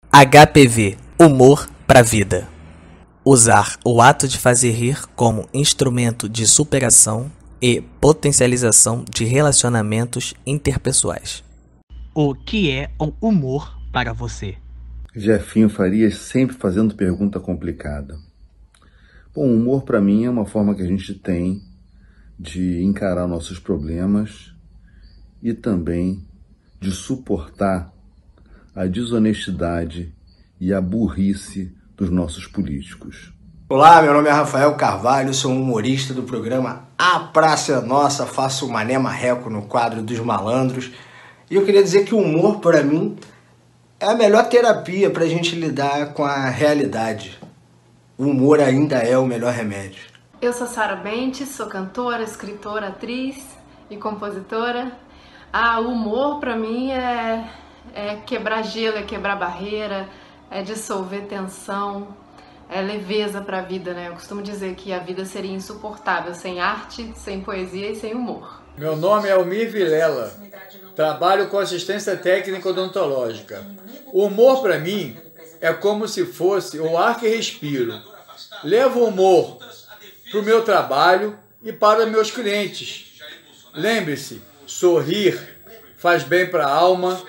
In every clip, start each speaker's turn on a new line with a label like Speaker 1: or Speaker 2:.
Speaker 1: HPV, humor pra vida. Usar o ato de fazer rir como instrumento de superação e potencialização de relacionamentos interpessoais. O que é o humor para você?
Speaker 2: Jefinho Farias sempre fazendo pergunta complicada. Bom, o humor para mim é uma forma que a gente tem de encarar nossos problemas e também de suportar a desonestidade e a burrice dos nossos políticos.
Speaker 3: Olá, meu nome é Rafael Carvalho, sou um humorista do programa A Praça é Nossa, faço o Mané Marreco no quadro dos malandros. E eu queria dizer que o humor, para mim, é a melhor terapia para a gente lidar com a realidade. O humor ainda é o melhor remédio.
Speaker 4: Eu sou Sara Bentes, sou cantora, escritora, atriz e compositora. O humor para mim é quebrar gelo, é quebrar barreira, é dissolver tensão, é leveza para a vida, né? Eu costumo dizer que a vida seria insuportável sem arte, sem poesia e sem humor.
Speaker 5: Meu nome é Almir Vilela, trabalho com assistência técnica odontológica. O humor para mim é como se fosse o ar que respiro. Levo o humor para o meu trabalho e para meus clientes. Lembre-se, sorrir faz bem para a alma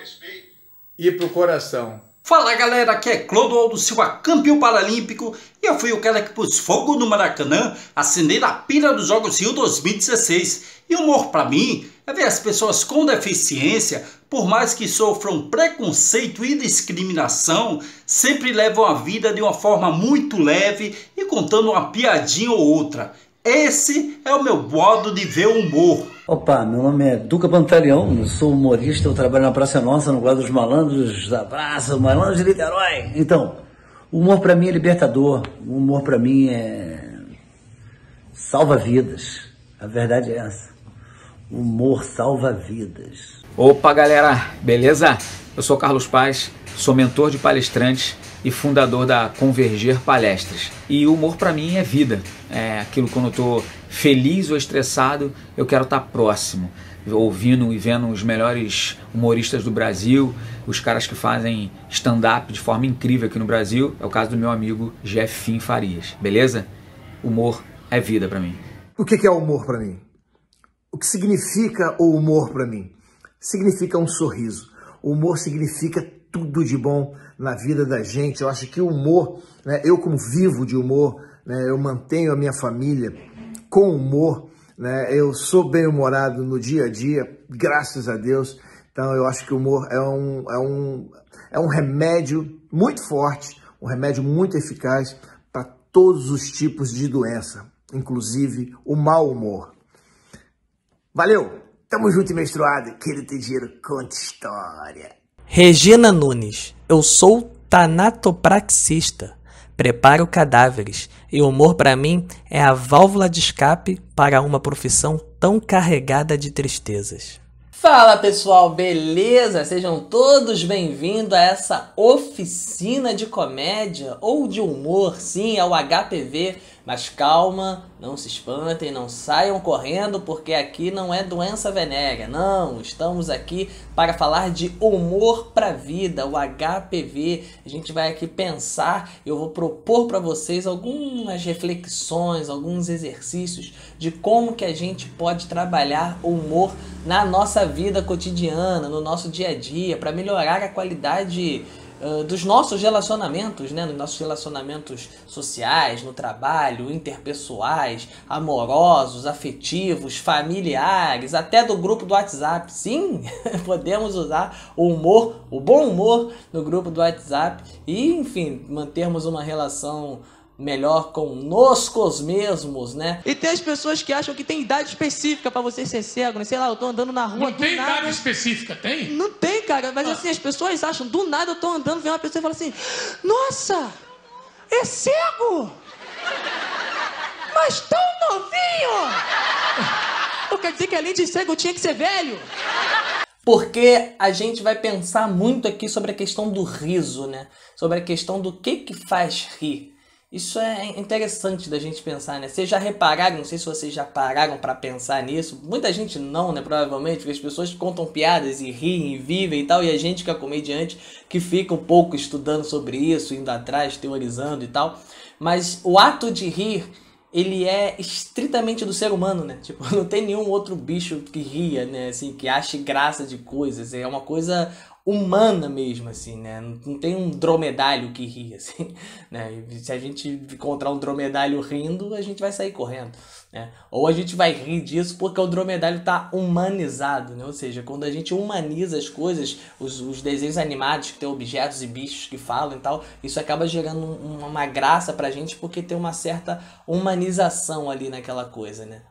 Speaker 5: e para o coração.
Speaker 6: Fala galera, aqui é Clodoaldo Silva, campeão paralímpico, e eu fui o cara que pôs fogo no Maracanã, acender a pilha dos Jogos Rio 2016. E o humor pra mim é ver as pessoas com deficiência, por mais que sofram preconceito e discriminação, sempre levam a vida de uma forma muito leve e contando uma piadinha ou outra. Esse é o meu modo de ver o humor.
Speaker 7: Opa, meu nome é Duca Pantaleão, eu sou humorista, eu trabalho na Praça Nossa, no quadro dos malandros da Praça, Malandros de Niterói. Então, o humor pra mim é libertador, o humor pra mim salva vidas, a verdade é essa, o humor salva vidas.
Speaker 8: Opa galera, beleza? Eu sou Carlos Paz, sou mentor de palestrantes e fundador da Converger Palestras. E o humor para mim é vida. É aquilo quando eu estou feliz ou estressado, eu quero estar próximo, ouvindo e vendo os melhores humoristas do Brasil, os caras que fazem stand-up de forma incrível aqui no Brasil. É o caso do meu amigo Jefinho Farias, beleza? Humor é vida para mim.
Speaker 9: O que é o humor para mim? O que significa o humor para mim? Significa um sorriso. O humor significa tudo de bom na vida da gente. Eu acho que o humor, né, eu como vivo de humor, né, eu mantenho a minha família com humor, né, eu sou bem-humorado no dia a dia, graças a Deus. Então eu acho que o humor é um remédio muito forte, um remédio muito eficaz para todos os tipos de doença, inclusive o mau humor. Valeu! Tamo junto e menstruado. Querido ter dinheiro, conta história.
Speaker 1: Regina Nunes, eu sou tanatopraxista, preparo cadáveres e o humor para mim é a válvula de escape para uma profissão tão carregada de tristezas.
Speaker 10: Fala pessoal, beleza? Sejam todos bem-vindos a essa oficina de comédia ou de humor, sim, é o HPV. Mas calma, não se espantem, não saiam correndo, porque aqui não é doença venérea, não. Estamos aqui para falar de humor para a vida, o HPV. A gente vai aqui pensar, eu vou propor para vocês algumas reflexões, alguns exercícios de como que a gente pode trabalhar o humor na nossa vida cotidiana, no nosso dia a dia, para melhorar a qualidade dos nossos relacionamentos, né? Nos nossos relacionamentos sociais, no trabalho, interpessoais, amorosos, afetivos, familiares, até do grupo do WhatsApp. Sim, podemos usar o humor, o bom humor no grupo do WhatsApp e, enfim, mantermos uma relação melhor conosco mesmos, né?
Speaker 11: E tem as pessoas que acham que tem idade específica pra você ser cego, né? Sei lá, eu tô andando na rua.
Speaker 12: Não tem idade específica, tem?
Speaker 11: Não tem, cara, mas assim, as pessoas acham, do nada eu tô andando, vem uma pessoa e fala assim: nossa, é cego! Mas tão novinho! Ou quer dizer que além de cego eu tinha que ser velho?
Speaker 10: Porque a gente vai pensar muito aqui sobre a questão do riso, né? Sobre a questão do que faz rir. Isso é interessante da gente pensar, né? Vocês já repararam, não sei se vocês já pararam pra pensar nisso. Muita gente não, né? Provavelmente, porque as pessoas contam piadas e riem e vivem e tal. E a gente que é comediante, que fica um pouco estudando sobre isso, indo atrás, teorizando e tal. Mas o ato de rir, ele é estritamente do ser humano, né? Tipo, não tem nenhum outro bicho que ria, né? Assim, que ache graça de coisas. É uma coisa humana mesmo, assim, né? Não tem um dromedário que ri, assim, né? E se a gente encontrar um dromedário rindo, a gente vai sair correndo, né? Ou a gente vai rir disso porque o dromedário tá humanizado, né? Ou seja, quando a gente humaniza as coisas, os desenhos animados que tem objetos e bichos que falam e tal, isso acaba gerando uma graça pra gente porque tem uma certa humanização ali naquela coisa, né?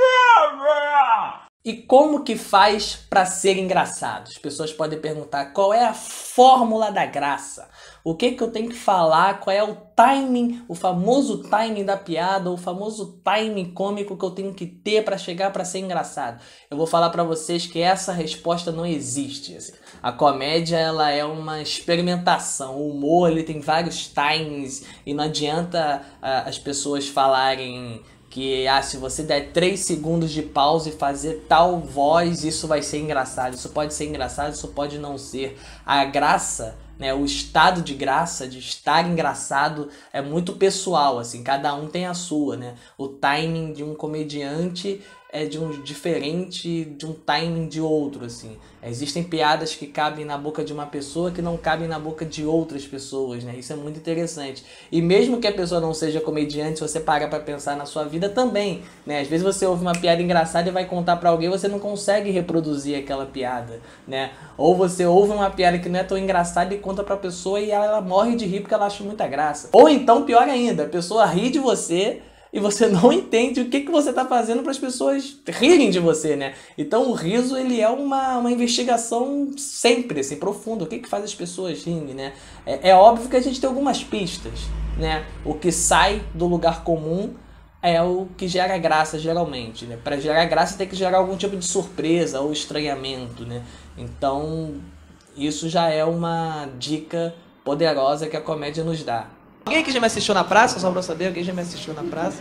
Speaker 10: E como que faz para ser engraçado? As pessoas podem perguntar qual é a fórmula da graça. O que eu tenho que falar? Qual é o timing, o famoso timing da piada, o famoso timing cômico que eu tenho que ter para chegar para ser engraçado? Eu vou falar para vocês que essa resposta não existe. Assim. A comédia ela é uma experimentação. O humor ele tem vários timings e não adianta as pessoas falarem que se você der 3 segundos de pausa e fazer tal voz, isso vai ser engraçado. Isso pode ser engraçado, isso pode não ser. A graça, né, o estado de graça, de estar engraçado, é muito pessoal, assim, cada um tem a sua, né? O timing de um comediante é de um diferente de um timing de outro, assim. Existem piadas que cabem na boca de uma pessoa que não cabem na boca de outras pessoas, né? Isso é muito interessante. E mesmo que a pessoa não seja comediante, se você parar pra pensar na sua vida também, né? Às vezes você ouve uma piada engraçada e vai contar pra alguém, você não consegue reproduzir aquela piada, né? Ou você ouve uma piada que não é tão engraçada e conta pra pessoa e ela morre de rir porque ela acha muita graça. Ou então, pior ainda, a pessoa ri de você e você não entende o que você está fazendo para as pessoas rirem de você, né? Então o riso, ele é uma investigação sempre, assim, profunda. O que faz as pessoas rirem, né? É óbvio que a gente tem algumas pistas, né? O que sai do lugar comum é o que gera graça, geralmente, né? Para gerar graça tem que gerar algum tipo de surpresa ou estranhamento, né? Então isso já é uma dica poderosa que a comédia nos dá. Alguém aqui já me assistiu na praça? Só pra saber, alguém já me assistiu na praça?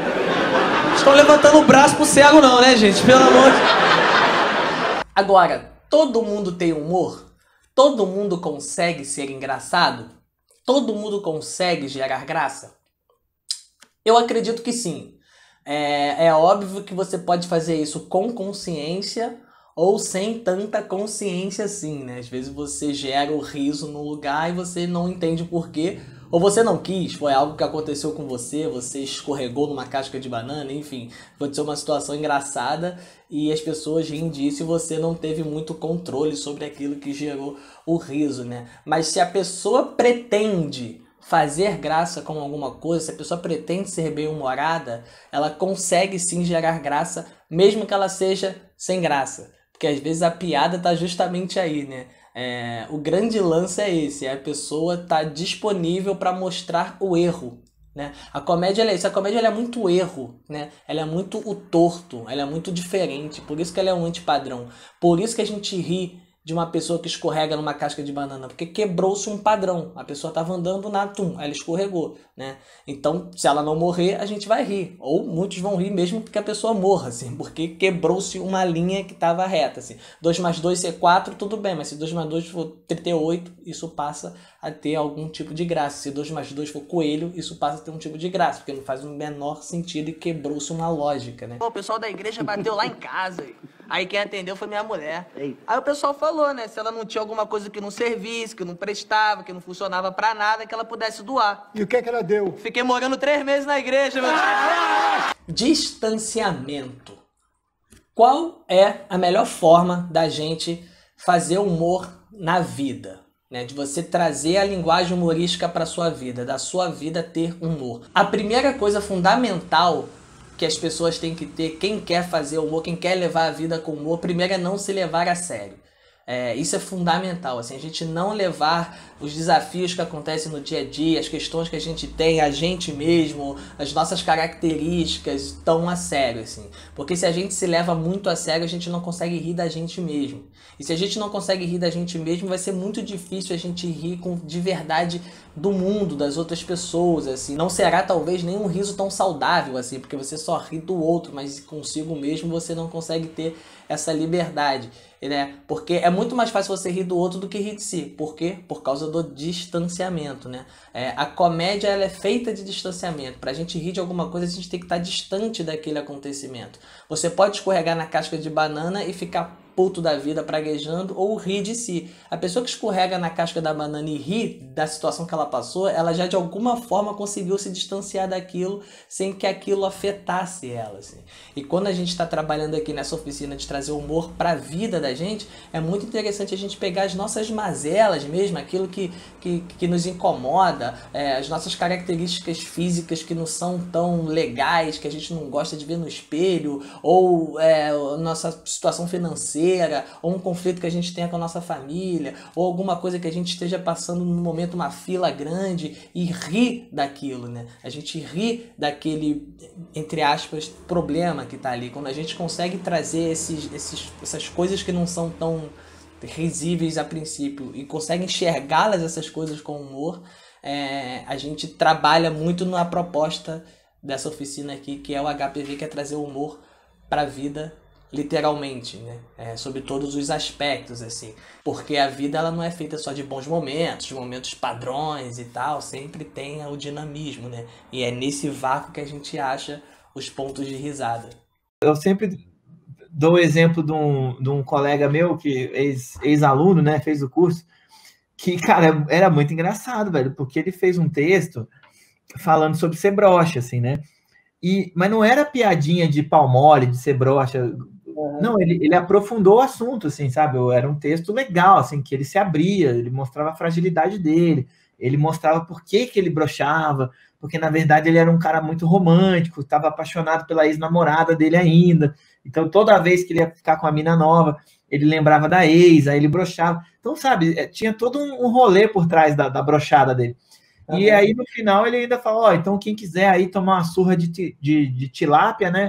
Speaker 10: Estão levantando o braço pro cego não, né, gente? Pelo amor de... Agora, todo mundo tem humor? Todo mundo consegue ser engraçado? Todo mundo consegue gerar graça? Eu acredito que sim. É óbvio que você pode fazer isso com consciência ou sem tanta consciência assim, né? Às vezes você gera o riso no lugar e você não entende o porquê. Ou você não quis, foi algo que aconteceu com você, você escorregou numa casca de banana, enfim, aconteceu uma situação engraçada e as pessoas riem disso e você não teve muito controle sobre aquilo que gerou o riso, né? Mas se a pessoa pretende fazer graça com alguma coisa, se a pessoa pretende ser bem-humorada, ela consegue sim gerar graça, mesmo que ela seja sem graça. Porque às vezes a piada tá justamente aí, né? O grande lance é esse, a pessoa tá disponível para mostrar o erro, né? A comédia é isso, a comédia ela é muito erro, né? Ela é muito o torto, ela é muito diferente, por isso que ela é um antipadrão. Por isso que a gente ri de uma pessoa que escorrega numa casca de banana, porque quebrou-se um padrão. A pessoa estava andando na ela escorregou, né? Então, se ela não morrer, a gente vai rir. Ou muitos vão rir mesmo que a pessoa morra, assim, porque quebrou-se uma linha que estava reta, assim. 2 mais 2 ser 4, tudo bem, mas se 2 mais 2 for 38, isso passa a ter algum tipo de graça. Se 2 mais 2 for coelho, isso passa a ter um tipo de graça, porque não faz o menor sentido e quebrou-se uma lógica, né?
Speaker 11: O pessoal da igreja bateu lá em casa. Aí quem atendeu foi minha mulher. Aí o pessoal falou, né? Se ela não tinha alguma coisa que não servisse, que não prestava, que não funcionava pra nada, que ela pudesse doar.
Speaker 13: E o que é que ela deu?
Speaker 11: Fiquei morando 3 meses na igreja, meu tio.
Speaker 10: Distanciamento. Qual é a melhor forma da gente fazer humor na vida? Né? De você trazer a linguagem humorística pra sua vida, da sua vida ter humor. A primeira coisa fundamental que as pessoas têm que ter, quem quer fazer humor, quem quer levar a vida com humor, primeiro é não se levar a sério. Isso é fundamental, assim, a gente não levar os desafios que acontecem no dia a dia, as questões que a gente tem, a gente mesmo, as nossas características tão a sério, assim. Porque se a gente se leva muito a sério, a gente não consegue rir da gente mesmo. E se a gente não consegue rir da gente mesmo, vai ser muito difícil a gente rir de verdade do mundo, das outras pessoas, assim. Não será talvez nem um riso tão saudável, assim, porque você só ri do outro, mas consigo mesmo você não consegue ter essa liberdade, né? Porque é muito mais fácil você rir do outro do que rir de si. Por quê? Por causa do distanciamento, né? A comédia, ela é feita de distanciamento. Pra gente rir de alguma coisa, a gente tem que estar distante daquele acontecimento. Você pode escorregar na casca de banana e ficar puto da vida, praguejando, ou rir de si. A pessoa que escorrega na casca da banana e ri da situação que ela passou, ela já de alguma forma conseguiu se distanciar daquilo sem que aquilo afetasse ela, assim. E quando a gente está trabalhando aqui nessa oficina de trazer humor para a vida da gente, é muito interessante a gente pegar as nossas mazelas mesmo, aquilo que nos incomoda, as nossas características físicas que não são tão legais, que a gente não gosta de ver no espelho, ou nossa situação financeira, ou um conflito que a gente tenha com a nossa família, ou alguma coisa que a gente esteja passando no momento, uma fila grande, e rir daquilo, né? A gente ri daquele, entre aspas, problema que está ali. Quando a gente consegue trazer essas coisas que não são tão risíveis a princípio e consegue enxergá-las, essas coisas, com humor, a gente trabalha muito na proposta dessa oficina aqui, que é o HPV, que é trazer o humor para a vida, literalmente, né? Sobre todos os aspectos, assim. Porque a vida, ela não é feita só de bons momentos padrões e tal, sempre tem o dinamismo, né? E é nesse vácuo que a gente acha os pontos de risada.
Speaker 13: Eu sempre dou o exemplo de um colega meu, que ex-aluno, né, fez o curso, que, cara, era muito engraçado, velho, porque ele fez um texto falando sobre ser broxa, assim, né? Mas não era piadinha de pau mole, de ser broxa. Não, ele aprofundou o assunto, assim, sabe? Era um texto legal, assim, que ele se abria, ele mostrava a fragilidade dele, ele mostrava por que ele broxava, porque, na verdade, ele era um cara muito romântico, estava apaixonado pela ex-namorada dele ainda. Então, toda vez que ele ia ficar com a mina nova, ele lembrava da ex, aí ele broxava. Então, sabe, tinha todo um rolê por trás da broxada dele. E aí, no final, ele ainda falou, então quem quiser aí tomar uma surra de tilápia, né,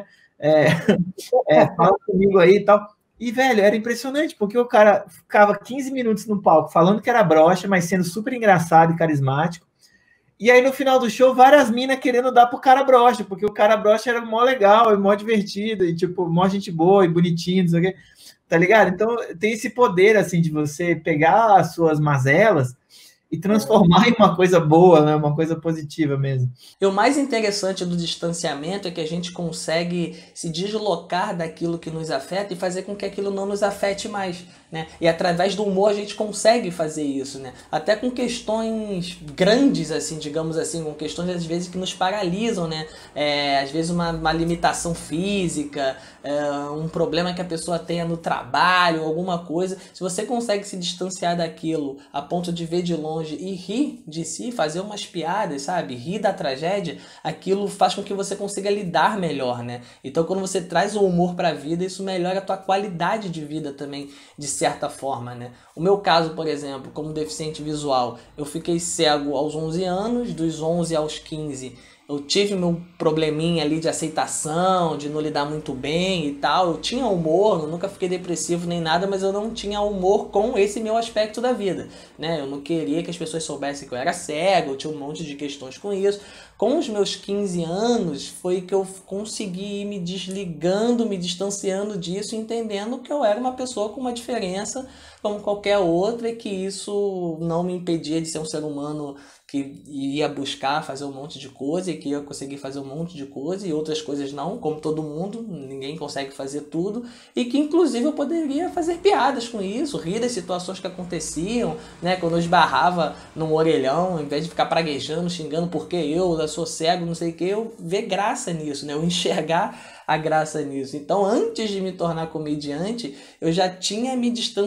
Speaker 13: fala comigo aí e tal. E, velho, era impressionante, porque o cara ficava 15 minutos no palco falando que era broxa, mas sendo super engraçado e carismático. E aí, no final do show, várias minas querendo dar pro cara broxa, porque o cara broxa era mó legal, e mó divertido, e, tipo, mó gente boa e bonitinho, não sei o quê. Tá ligado? Então, tem esse poder, assim, de você pegar as suas mazelas e transformar em uma coisa boa, né? Uma coisa positiva mesmo.
Speaker 10: E o mais interessante do distanciamento é que a gente consegue se deslocar daquilo que nos afeta e fazer com que aquilo não nos afete mais, né? E através do humor a gente consegue fazer isso, né? Até com questões grandes, assim, digamos assim, com questões às vezes que nos paralisam, né? Às vezes uma limitação física, um problema que a pessoa tenha no trabalho, alguma coisa. Se você consegue se distanciar daquilo a ponto de ver de longe e rir de si, fazer umas piadas, sabe? Rir da tragédia, aquilo faz com que você consiga lidar melhor, né? Então, quando você traz o humor para a vida, isso melhora a tua qualidade de vida também, de certa forma, né? O meu caso, por exemplo, como deficiente visual, eu fiquei cego aos 11 anos, dos 11 aos 15, eu tive meu probleminha ali de aceitação, de não lidar muito bem e tal. Eu tinha humor, eu nunca fiquei depressivo nem nada, mas eu não tinha humor com esse meu aspecto da vida, né? Eu não queria que as pessoas soubessem que eu era cego, eu tinha um monte de questões com isso. Com os meus 15 anos foi que eu consegui ir me desligando, me distanciando disso, entendendo que eu era uma pessoa com uma diferença como qualquer outra e que isso não me impedia de ser um ser humano que ia buscar fazer um monte de coisa e que ia conseguir fazer um monte de coisa e outras coisas não, como todo mundo, ninguém consegue fazer tudo, e que inclusive eu poderia fazer piadas com isso, rir das situações que aconteciam, né? Quando eu esbarrava num orelhão, ao invés de ficar praguejando, xingando porque eu sou cego, não sei o que, eu ver graça nisso, né? Eu enxergar a graça nisso. Então, antes de me tornar comediante, eu já tinha me distanciado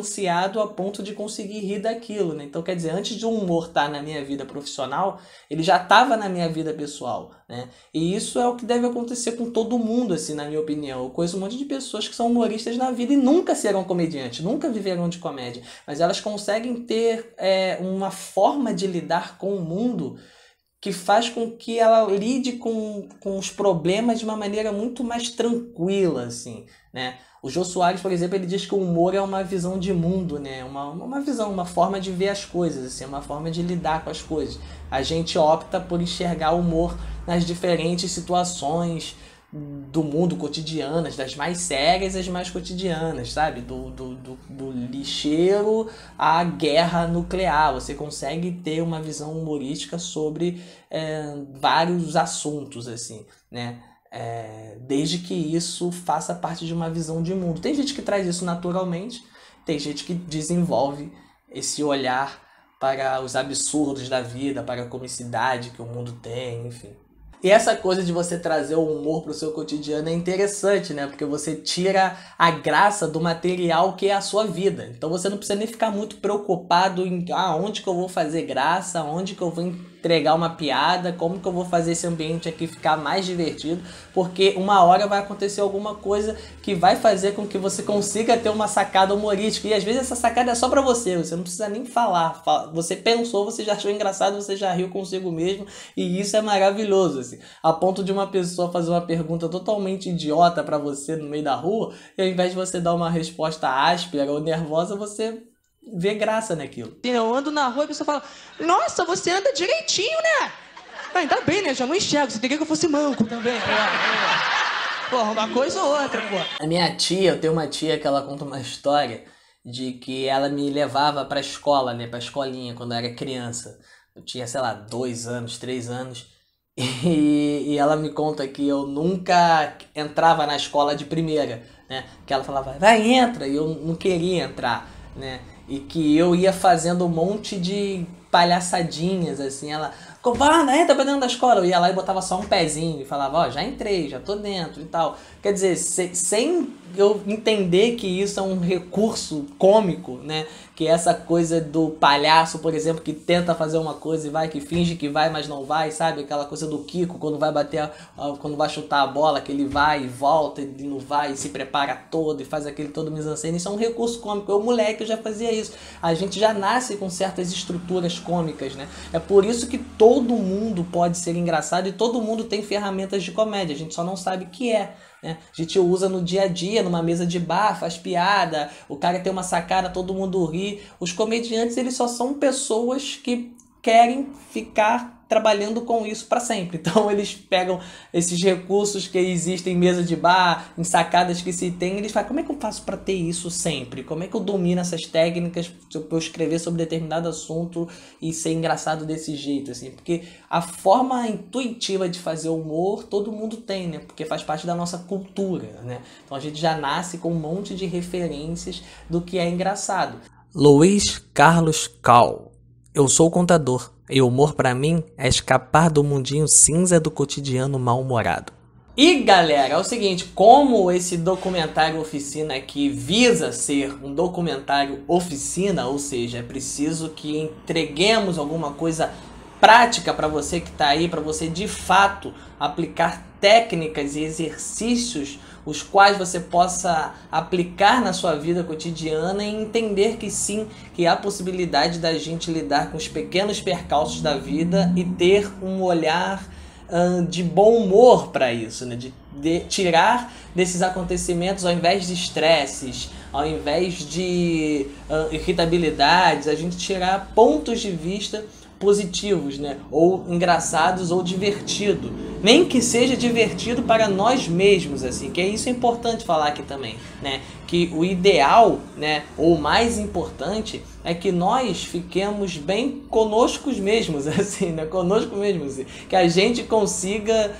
Speaker 10: a ponto de conseguir rir daquilo, né? Então, quer dizer, antes de um humor estar na minha vida profissional, ele já estava na minha vida pessoal, né? E isso é o que deve acontecer com todo mundo, assim, na minha opinião. Eu conheço um monte de pessoas que são humoristas na vida e nunca serão comediantes, nunca viverão de comédia, mas elas conseguem ter uma forma de lidar com o mundo que faz com que ela lide com os problemas de uma maneira muito mais tranquila, assim, né? O Jô Soares, por exemplo, ele diz que o humor é uma visão de mundo, né? Uma visão, uma forma de ver as coisas, assim, uma forma de lidar com as coisas. A gente opta por enxergar o humor nas diferentes situações do mundo cotidianas, das mais sérias às mais cotidianas, sabe? Do lixeiro à guerra nuclear. Você consegue ter uma visão humorística sobre vários assuntos, assim, né? Desde que isso faça parte de uma visão de mundo. Tem gente que traz isso naturalmente, tem gente que desenvolve esse olhar para os absurdos da vida, para a comicidade que o mundo tem, enfim. E essa coisa de você trazer o humor para o seu cotidiano é interessante, né? Porque você tira a graça do material que é a sua vida. Então você não precisa nem ficar muito preocupado em onde que eu vou fazer graça, onde que eu vou entregar uma piada, como que eu vou fazer esse ambiente aqui ficar mais divertido, porque uma hora vai acontecer alguma coisa que vai fazer com que você consiga ter uma sacada humorística. E às vezes essa sacada é só pra você não precisa nem falar. Você pensou, você já achou engraçado, você já riu consigo mesmo, e isso é maravilhoso, assim. A ponto de uma pessoa fazer uma pergunta totalmente idiota pra você no meio da rua, e ao invés de você dar uma resposta áspera ou nervosa, você vê graça naquilo.
Speaker 11: Eu ando na rua e a pessoa fala: nossa, você anda direitinho, né? Ainda bem, né? Já não enxergo. Você queria que eu fosse manco também. Porra, uma coisa ou outra, pô.
Speaker 10: A minha tia, eu tenho uma tia que ela conta uma história de que ela me levava pra escola, né? Pra escolinha, quando eu era criança. Eu tinha, sei lá, 2 anos, 3 anos. E ela me conta que eu nunca entrava na escola de primeira, né? Que ela falava: vai, entra. E eu não queria entrar, né? E que eu ia fazendo um monte de palhaçadinhas, assim. Ela: covarda, entra pra dentro da escola. Eu ia lá e botava só um pezinho e falava: já entrei, já tô dentro e tal. Quer dizer, sem eu entender que isso é um recurso cômico, né? Que essa coisa do palhaço, por exemplo, que tenta fazer uma coisa e vai, que finge que vai, mas não vai, sabe? Aquela coisa do Kiko, quando vai bater, quando vai chutar a bola, que ele vai e volta, e não vai, e se prepara todo, e faz aquele todo mise-en-scène. Isso é um recurso cômico. Eu, moleque, eu já fazia isso. A gente já nasce com certas estruturas cômicas, né? É por isso que todo mundo pode ser engraçado e todo mundo tem ferramentas de comédia. A gente só não sabe o que é, né? A gente usa no dia a dia, numa mesa de bar, faz piada, o cara tem uma sacada, todo mundo ri. Os comediantes, eles só são pessoas que querem ficar trabalhando com isso para sempre. Então eles pegam esses recursos que existem em mesa de bar, em sacadas que se tem, eles falam: como é que eu faço para ter isso sempre? Como é que eu domino essas técnicas para eu escrever sobre determinado assunto e ser engraçado desse jeito, assim? Porque a forma intuitiva de fazer humor todo mundo tem, né? Porque faz parte da nossa cultura, né? Então a gente já nasce com um monte de referências do que é engraçado.
Speaker 1: Luiz Carlos Cal. Eu sou contador e o humor pra mim é escapar do mundinho cinza do cotidiano mal-humorado.
Speaker 10: E galera, é o seguinte, como esse documentário oficina aqui visa ser um documentário oficina, ou seja, é preciso que entreguemos alguma coisa prática para você que está aí, para você de fato aplicar técnicas e exercícios os quais você possa aplicar na sua vida cotidiana e entender que sim, que há possibilidade da gente lidar com os pequenos percalços da vida e ter um olhar de bom humor para isso, né? De tirar desses acontecimentos, ao invés de estresses, ao invés de irritabilidades, a gente tirar pontos de vista positivos, né? Ou engraçados ou divertido. Nem que seja divertido para nós mesmos, assim, que isso é importante falar aqui também, né? Que o ideal, né, ou o mais importante é que nós fiquemos bem conosco mesmos, assim, né? Conosco mesmos, assim. Que a gente consiga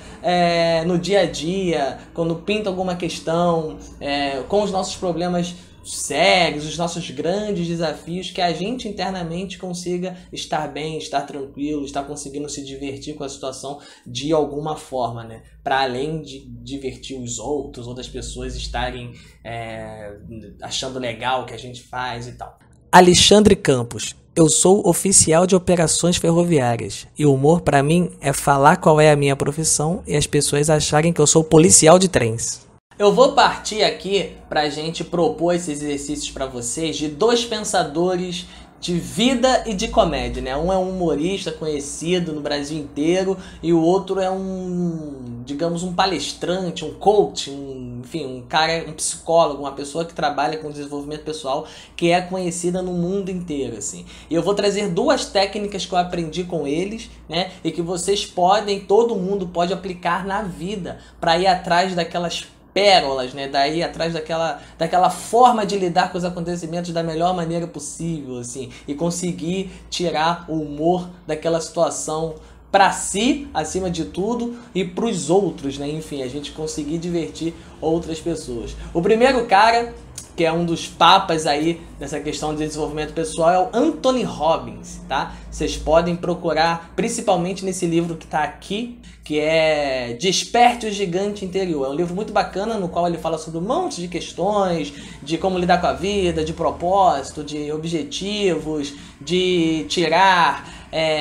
Speaker 10: no dia a dia, quando pinta alguma questão, com os nossos problemas sérios, os nossos grandes desafios, que a gente internamente consiga estar bem, estar tranquilo, estar conseguindo se divertir com a situação de alguma forma, né? Para além de divertir os outros ou das pessoas estarem achando legal o que a gente faz e tal.
Speaker 1: Alexandre Campos. Eu sou oficial de operações ferroviárias e o humor pra mim é falar qual é a minha profissão e as pessoas acharem que eu sou policial de trens.
Speaker 10: Eu vou partir aqui pra gente propor esses exercícios pra vocês de dois pensadores de vida e de comédia, né? Um é um humorista conhecido no Brasil inteiro e o outro é digamos, um palestrante, um coach, enfim, um cara, um psicólogo, uma pessoa que trabalha com desenvolvimento pessoal que é conhecida no mundo inteiro, assim. E eu vou trazer duas técnicas que eu aprendi com eles, né? E que vocês podem, todo mundo pode aplicar na vida para ir atrás daquelas pérolas, né? Daí atrás daquela forma de lidar com os acontecimentos da melhor maneira possível, assim, e conseguir tirar o humor daquela situação para si, acima de tudo, e para os outros, né? Enfim, a gente conseguir divertir outras pessoas. O primeiro cara, que é um dos papas aí nessa questão de desenvolvimento pessoal, é o Anthony Robbins, tá? Vocês podem procurar, principalmente nesse livro que tá aqui, que é Desperte o Gigante Interior. É um livro muito bacana, no qual ele fala sobre um monte de questões, de como lidar com a vida, de propósito, de objetivos, de tirar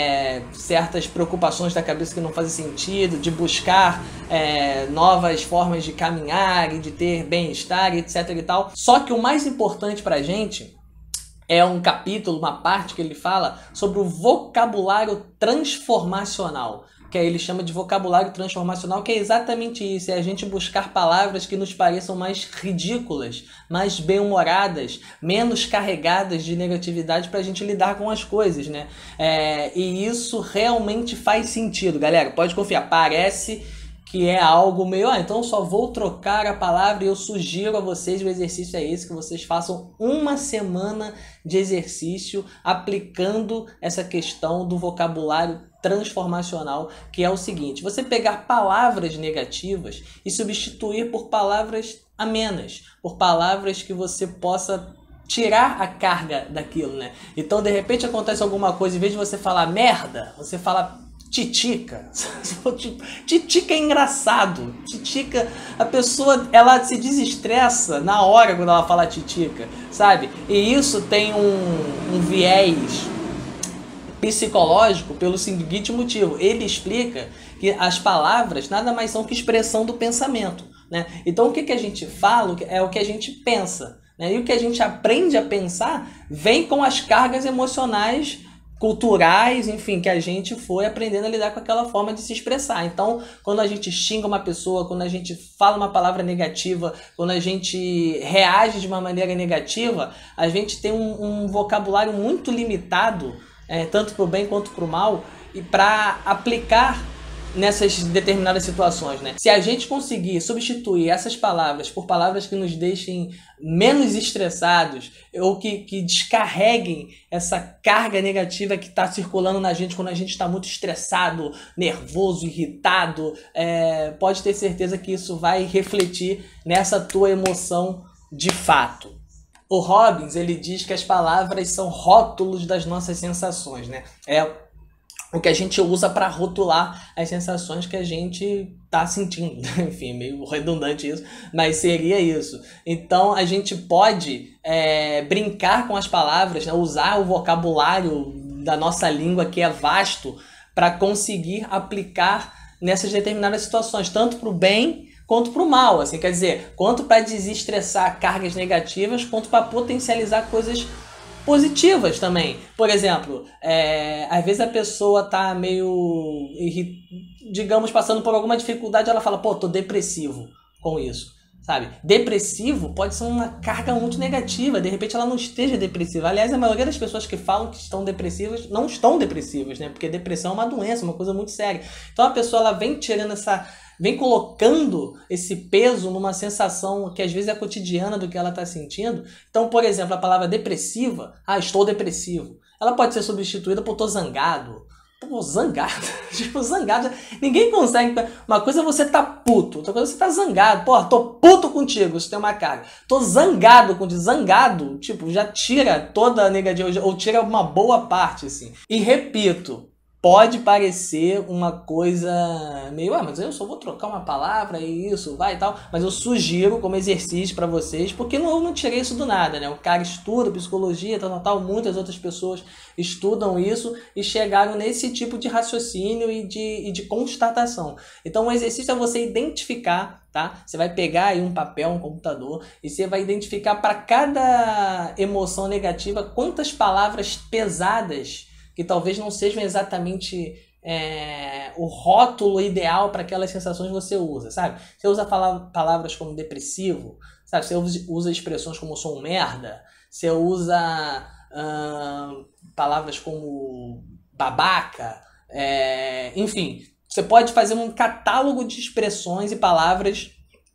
Speaker 10: certas preocupações da cabeça que não fazem sentido, de buscar novas formas de caminhar e de ter bem-estar, etc e tal. Só que o mais importante pra gente é um capítulo, uma parte que ele fala sobre o vocabulário transformacional, que aí ele chama de vocabulário transformacional, que é exatamente isso, é a gente buscar palavras que nos pareçam mais ridículas, mais bem-humoradas, menos carregadas de negatividade para a gente lidar com as coisas, né? E isso realmente faz sentido, galera, pode confiar, parece que é algo meio, então só vou trocar a palavra, e eu sugiro a vocês, o exercício é esse, que vocês façam uma semana de exercício aplicando essa questão do vocabulário transformacional, que é o seguinte: você pegar palavras negativas e substituir por palavras amenas, por palavras que você possa tirar a carga daquilo, né? Então, de repente, acontece alguma coisa, em vez de você falar merda, você fala titica. Titica é engraçado. Titica, a pessoa, ela se desestressa na hora quando ela fala titica, sabe? E isso tem um viés psicológico pelo seguinte motivo: ele explica que as palavras nada mais são que expressão do pensamento, né? Então o que a gente fala é o que a gente pensa, né? E o que a gente aprende a pensar vem com as cargas emocionais, culturais, enfim, que a gente foi aprendendo a lidar com aquela forma de se expressar. Então, quando a gente xinga uma pessoa, quando a gente fala uma palavra negativa, quando a gente reage de uma maneira negativa, a gente tem um vocabulário muito limitado, tanto para o bem quanto para o mal, e para aplicar nessas determinadas situações, né? Se a gente conseguir substituir essas palavras por palavras que nos deixem menos estressados, ou que descarreguem essa carga negativa que está circulando na gente quando a gente está muito estressado, nervoso, irritado, pode ter certeza que isso vai refletir nessa tua emoção de fato. O Robbins, ele diz que as palavras são rótulos das nossas sensações, né? É o que a gente usa para rotular as sensações que a gente está sentindo. Enfim, meio redundante isso, mas seria isso. Então, a gente pode brincar com as palavras, né? Usar o vocabulário da nossa língua, que é vasto, para conseguir aplicar nessas determinadas situações, tanto para o bem quanto para o mal, assim, quer dizer, quanto para desestressar cargas negativas, quanto para potencializar coisas positivas também. Por exemplo, às vezes a pessoa tá meio, digamos, passando por alguma dificuldade, ela fala, pô, tô depressivo com isso, sabe? Depressivo pode ser uma carga muito negativa, de repente ela não esteja depressiva. Aliás, a maioria das pessoas que falam que estão depressivas não estão depressivas, né? Porque depressão é uma doença, uma coisa muito séria. Então a pessoa, ela vem tirando vem colocando esse peso numa sensação que às vezes é cotidiana do que ela está sentindo. Então, por exemplo, a palavra depressiva, estou depressivo, ela pode ser substituída por tô zangado. Pô, zangado? Tipo, zangado, ninguém consegue. Uma coisa é você tá puto, outra coisa é você tá zangado. Pô, tô puto contigo, isso tem uma carga. Tô zangado contigo, zangado, tipo, já tira toda a negativa, ou tira uma boa parte, assim. E repito, pode parecer uma coisa meio, mas eu só vou trocar uma palavra e isso vai e tal, mas eu sugiro como exercício para vocês, porque eu não tirei isso do nada, né? O cara estuda psicologia, tal, muitas outras pessoas estudam isso e chegaram nesse tipo de raciocínio e de constatação. Então o exercício é você identificar, tá? Você vai pegar aí um papel, um computador, e você vai identificar para cada emoção negativa quantas palavras pesadas que talvez não sejam exatamente o rótulo ideal para aquelas sensações que você usa, sabe? Você usa palavras como depressivo, sabe? Você usa expressões como sou um merda, você usa palavras como babaca, enfim, você pode fazer um catálogo de expressões e palavras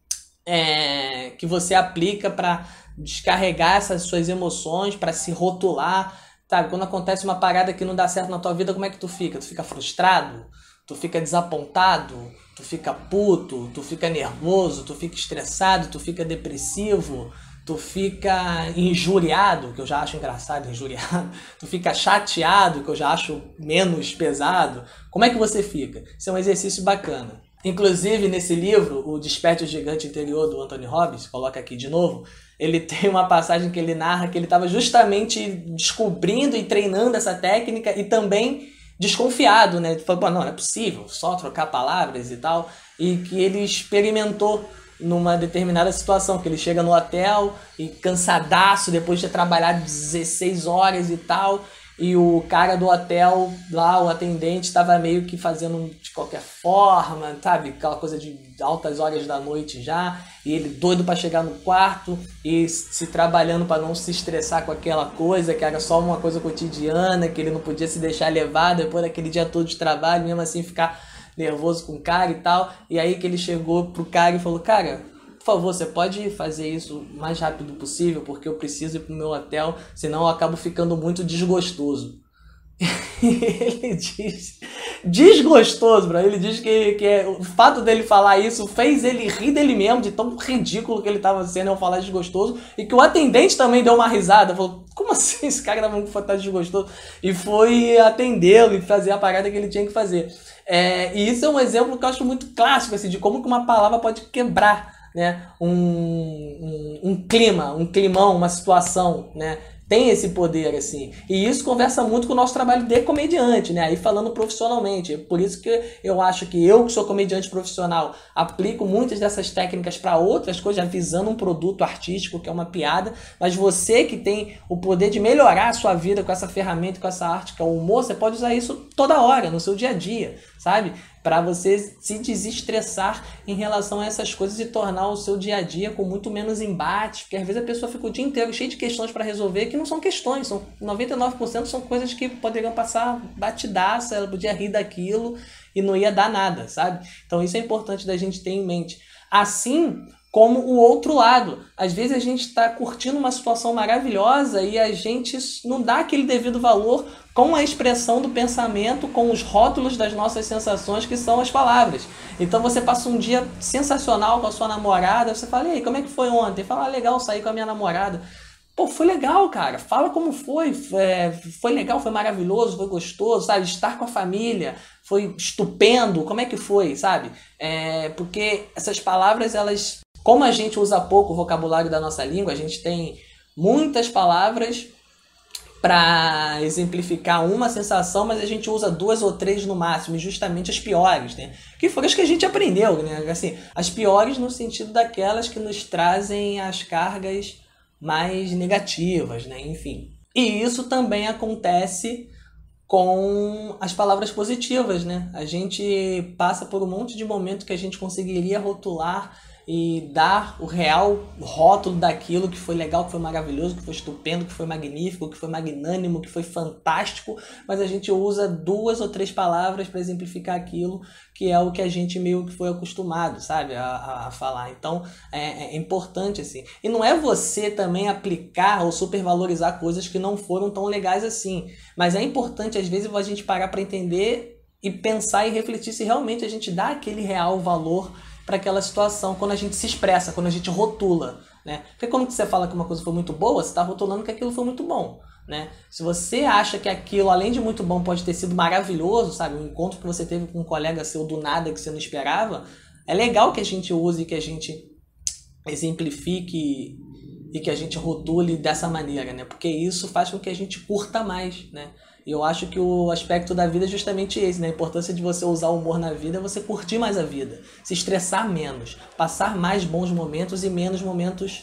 Speaker 10: que você aplica para descarregar essas suas emoções, para se rotular. Sabe, quando acontece uma parada que não dá certo na tua vida, como é que tu fica? Tu fica frustrado? Tu fica desapontado? Tu fica puto? Tu fica nervoso? Tu fica estressado? Tu fica depressivo? Tu fica injuriado, que eu já acho engraçado, injuriado. Tu fica chateado, que eu já acho menos pesado. Como é que você fica? Isso é um exercício bacana. Inclusive, nesse livro, O Desperte o Gigante Interior, do Anthony Robbins, coloca aqui de novo, ele tem uma passagem que ele narra que ele estava justamente descobrindo e treinando essa técnica e também desconfiado, né? Ele falou, não é possível, só trocar palavras e tal. E que ele experimentou numa determinada situação, que ele chega no hotel e cansadaço, depois de ter trabalhado 16 horas e tal, e o cara do hotel lá, o atendente, estava meio que fazendo de qualquer forma, sabe? Aquela coisa de altas horas da noite já, e ele doido para chegar no quarto e se trabalhando para não se estressar com aquela coisa, que era só uma coisa cotidiana, que ele não podia se deixar levar depois daquele dia todo de trabalho, mesmo assim ficar nervoso com o cara e tal. E aí que ele chegou pro cara e falou, cara, por favor, você pode fazer isso o mais rápido possível, porque eu preciso ir pro meu hotel, senão eu acabo ficando muito desgostoso. Ele diz, desgostoso, bro. Ele diz que o fato dele falar isso fez ele rir dele mesmo, de tão ridículo que ele estava sendo ao falar desgostoso, e que o atendente também deu uma risada, falou, como assim esse cara tá desgostoso? E foi atendê-lo e fazer a parada que ele tinha que fazer. E isso é um exemplo que eu acho muito clássico, assim, de como que uma palavra pode quebrar, né, um clima, um climão, uma situação, né? Tem esse poder, assim. E isso conversa muito com o nosso trabalho de comediante, né? Aí falando profissionalmente. Por isso que eu acho que eu, que sou comediante profissional, aplico muitas dessas técnicas para outras coisas, já visando um produto artístico, que é uma piada. Mas você que tem o poder de melhorar a sua vida com essa ferramenta, com essa arte, que é o humor, você pode usar isso toda hora, no seu dia a dia, sabe? Para você se desestressar em relação a essas coisas e tornar o seu dia a dia com muito menos embate, porque às vezes a pessoa fica o dia inteiro cheia de questões para resolver que não são questões, 99% são coisas que poderiam passar batidaça, ela podia rir daquilo e não ia dar nada, sabe? Então isso é importante da gente ter em mente. Assim como o outro lado. Às vezes a gente está curtindo uma situação maravilhosa e a gente não dá aquele devido valor com a expressão do pensamento, com os rótulos das nossas sensações, que são as palavras. Então você passa um dia sensacional com a sua namorada, você fala, e aí, como é que foi ontem? Fala, legal, saí com a minha namorada. Pô, foi legal, cara. Fala como foi. Foi legal, foi maravilhoso, foi gostoso, sabe? Estar com a família foi estupendo. Como é que foi, sabe? Porque essas palavras, elas... Como a gente usa pouco o vocabulário da nossa língua, a gente tem muitas palavras para exemplificar uma sensação, mas a gente usa 2 ou 3 no máximo, e justamente as piores, né? Que foram as que a gente aprendeu, né? Assim, as piores no sentido daquelas que nos trazem as cargas mais negativas, né? Enfim. E isso também acontece com as palavras positivas, né? A gente passa por um monte de momento que a gente conseguiria rotular e dar o real rótulo daquilo que foi legal, que foi maravilhoso, que foi estupendo, que foi magnífico, que foi magnânimo, que foi fantástico, mas a gente usa 2 ou 3 palavras para exemplificar aquilo que é o que a gente meio que foi acostumado, sabe, a falar. Então é importante, assim. E não é você também aplicar ou supervalorizar coisas que não foram tão legais assim, mas é importante às vezes a gente parar para entender e pensar e refletir se realmente a gente dá aquele real valor para aquela situação, quando a gente se expressa, quando a gente rotula, né? Porque quando você fala que uma coisa foi muito boa, você está rotulando que aquilo foi muito bom, né? Se você acha que aquilo, além de muito bom, pode ter sido maravilhoso, sabe? Um encontro que você teve com um colega seu do nada que você não esperava, é legal que a gente use, que a gente exemplifique e que a gente rotule dessa maneira, né? Porque isso faz com que a gente curta mais, né? E eu acho que o aspecto da vida é justamente esse, né? A importância de você usar o humor na vida é você curtir mais a vida, se estressar menos, passar mais bons momentos e menos momentos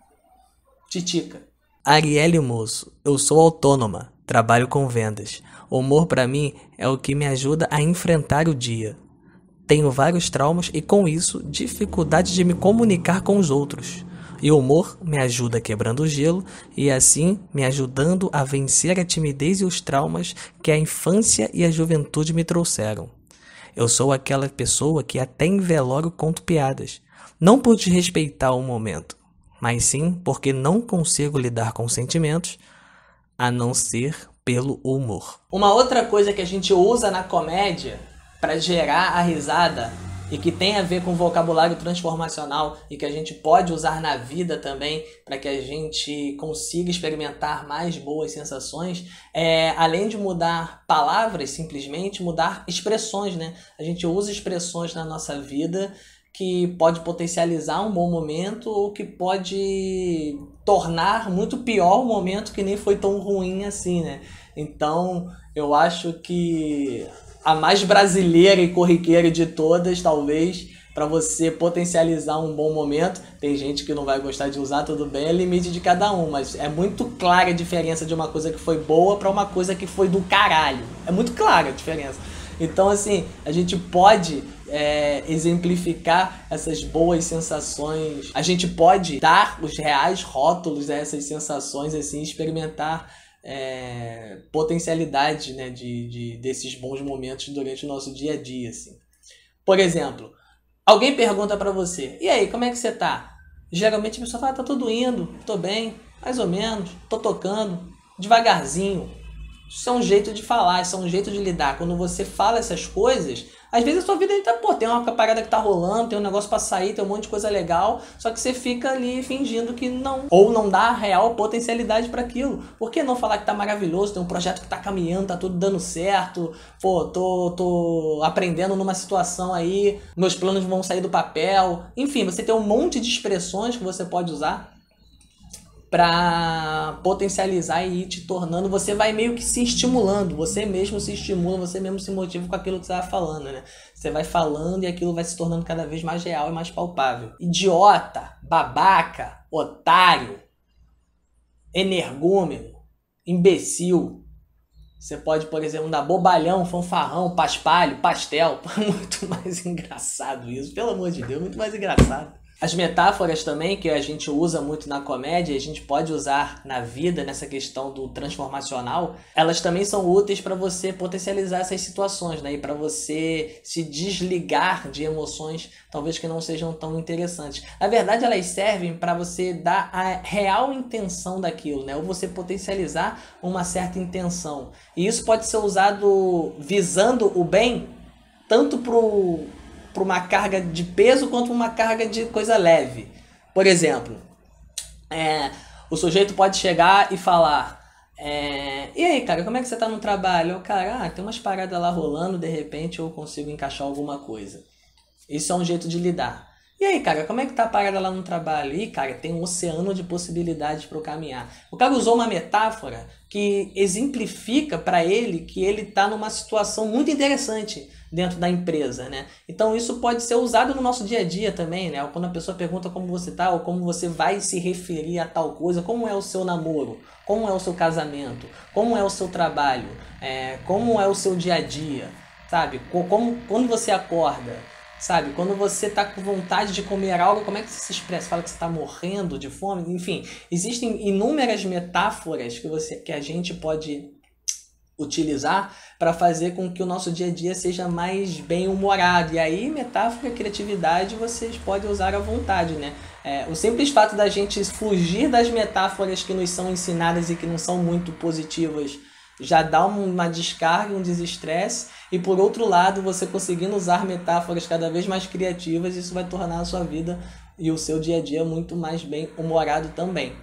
Speaker 10: titica.
Speaker 1: Arielle Moço, eu sou autônoma, trabalho com vendas. O humor para mim é o que me ajuda a enfrentar o dia. Tenho vários traumas e com isso dificuldade de me comunicar com os outros. E o humor me ajuda quebrando o gelo e assim me ajudando a vencer a timidez e os traumas que a infância e a juventude me trouxeram. Eu sou aquela pessoa que até em velório conto piadas, não por desrespeitar o momento, mas sim porque não consigo lidar com sentimentos a não ser pelo humor.
Speaker 10: Uma outra coisa que a gente usa na comédia para gerar a risada e que tem a ver com vocabulário transformacional e que a gente pode usar na vida também para que a gente consiga experimentar mais boas sensações, além de mudar palavras, simplesmente mudar expressões, né? A gente usa expressões na nossa vida que pode potencializar um bom momento ou que pode tornar muito pior um momento que nem foi tão ruim assim, né? Então, eu acho que a mais brasileira e corriqueira de todas, talvez, para você potencializar um bom momento. Tem gente que não vai gostar de usar, tudo bem, é limite de cada um, mas é muito clara a diferença de uma coisa que foi boa para uma coisa que foi do caralho. É muito clara a diferença. Então, assim, a gente pode exemplificar essas boas sensações, a gente pode dar os reais rótulos a essas sensações, assim, experimentar potencialidade, né, desses bons momentos durante o nosso dia a dia, assim. Por exemplo, alguém pergunta pra você: e aí, como é que você tá? Geralmente a pessoa fala: tá tudo indo, tô bem, mais ou menos, tô tocando, devagarzinho. Isso é um jeito de falar, isso é um jeito de lidar. Quando você fala essas coisas, às vezes a sua vida tá, tem uma parada que tá rolando, tem um negócio pra sair, tem um monte de coisa legal, só que você fica ali fingindo que não, ou não dá a real potencialidade para aquilo. Por que não falar que tá maravilhoso, tem um projeto que tá caminhando, tá tudo dando certo, pô, tô aprendendo numa situação aí, meus planos vão sair do papel. Enfim, você tem um monte de expressões que você pode usar para potencializar e ir te tornando, você vai meio que se estimulando, você mesmo se estimula, você mesmo se motiva com aquilo que você vai falando, né? Você vai falando e aquilo vai se tornando cada vez mais real e mais palpável. Idiota, babaca, otário, energúmeno, imbecil. Você pode, por exemplo, dar bobalhão, fanfarrão, paspalho, pastel. Muito mais engraçado isso, pelo amor de Deus, muito mais engraçado. As metáforas também, que a gente usa muito na comédia, a gente pode usar na vida, nessa questão do transformacional, elas também são úteis para você potencializar essas situações, né? E para você se desligar de emoções, talvez que não sejam tão interessantes. Na verdade, elas servem para você dar a real intenção daquilo, né? Ou você potencializar uma certa intenção. E isso pode ser usado visando o bem, tanto para uma carga de peso quanto uma carga de coisa leve. Por exemplo, o sujeito pode chegar e falar: e aí, cara, como é que você tá no trabalho? Cara, tem umas paradas lá rolando, de repente eu consigo encaixar alguma coisa. Isso é um jeito de lidar. E aí, cara, como é que tá a parada lá no trabalho? Ih, cara, tem um oceano de possibilidades para eu caminhar. O cara usou uma metáfora que exemplifica para ele que ele tá numa situação muito interessante dentro da empresa, né? Então isso pode ser usado no nosso dia a dia também, né? Quando a pessoa pergunta como você tá, ou como você vai se referir a tal coisa, como é o seu namoro, como é o seu casamento, como é o seu trabalho, como é o seu dia a dia, sabe? Quando você acorda, sabe? Quando você tá com vontade de comer algo, como é que você se expressa? Fala que você tá morrendo de fome? Enfim, existem inúmeras metáforas que a gente pode utilizar para fazer com que o nosso dia a dia seja mais bem-humorado. E aí, metáfora e criatividade vocês podem usar à vontade, né? O simples fato da gente fugir das metáforas que nos são ensinadas e que não são muito positivas já dá uma descarga, um desestresse. E por outro lado, você conseguindo usar metáforas cada vez mais criativas, isso vai tornar a sua vida e o seu dia a dia muito mais bem humorado também.